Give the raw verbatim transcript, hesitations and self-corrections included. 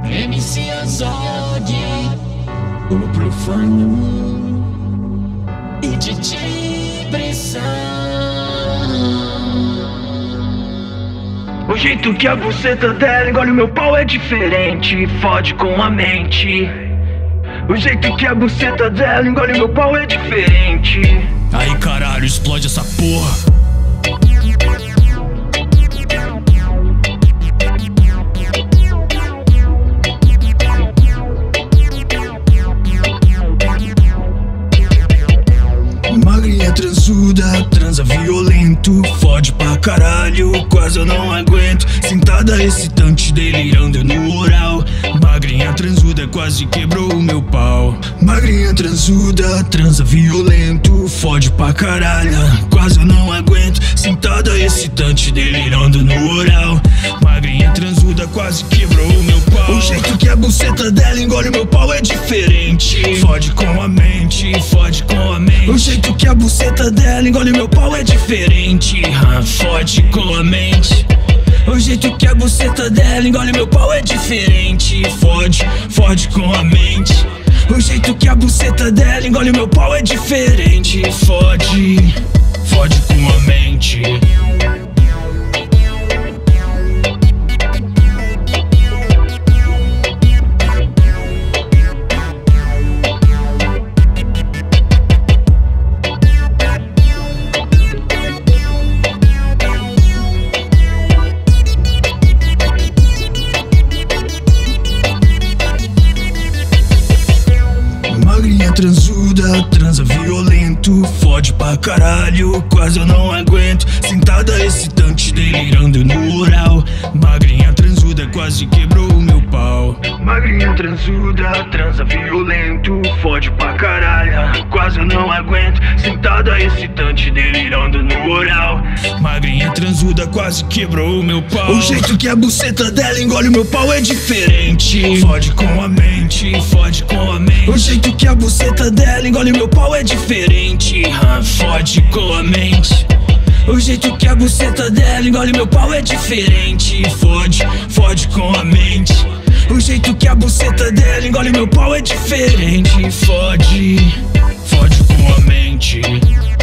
M C Azog, o Profano e D J Pressão. O jeito que a buceta dela engole o meu pau é diferente, fode com a mente. O jeito que a buceta dela engole meu pau é diferente. Aí caralho, explode essa porra. Magrinha transuda, transa violento, fode pra caralho, quase eu não aguento. Sentada excitante, delirando no oral. Magrinha transuda, quase quebrou o meu pau. Magrinha transuda, transa violento, fode pra caralho, quase eu não aguento. Sentada excitante, delirando no oral. Magrinha transuda, quase quebrou o meu pau. O jeito que a buceta dela engole meu pau é diferente, fode com a mente, fode com a mente. O jeito que a buceta dela engole meu pau é diferente, ah, fode com a mente. O jeito que a buceta dela engole meu pau é diferente, fode, fode com a mente. O jeito que a buceta dela engole meu pau é diferente, fode, fode com a mente. Magrinha transuda, transa violento, fode pra caralho, quase eu não aguento. Sentada excitante, delirando no oral. Magrinha transuda, quase quebrou o meu pau. Magrinha transuda, transa violento, fode pra caralho, quase eu não aguento. Sentada excitante, delirando no oral. Magrinha transuda, quase quebrou o meu pau. O jeito que a buceta dela engole o meu pau é diferente, fode com a mente, fode com a mente. O jeito que a buceta dela engole meu pau é diferente, ah, fode com a mente. O jeito que a buceta dela engole meu pau é diferente, fode, fode com a mente. O jeito que a buceta dela engole meu pau é diferente, fode, fode com a mente.